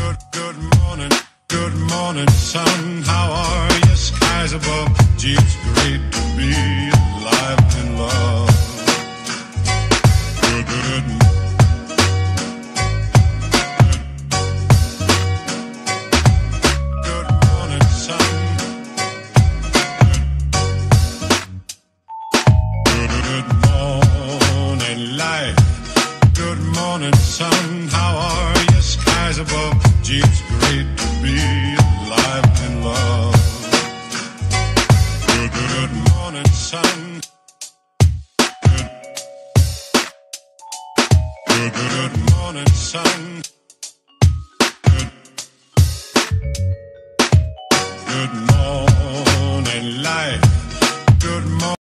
Good morning, sun. How are you? Skies above. Gee, it's great to be alive in love. Good morning. Good morning, sun. Good morning, life. Good morning, sun. How are you? Skies above. Gee, it's great to be alive in love. Good morning, sun. Good morning, sun. Good morning.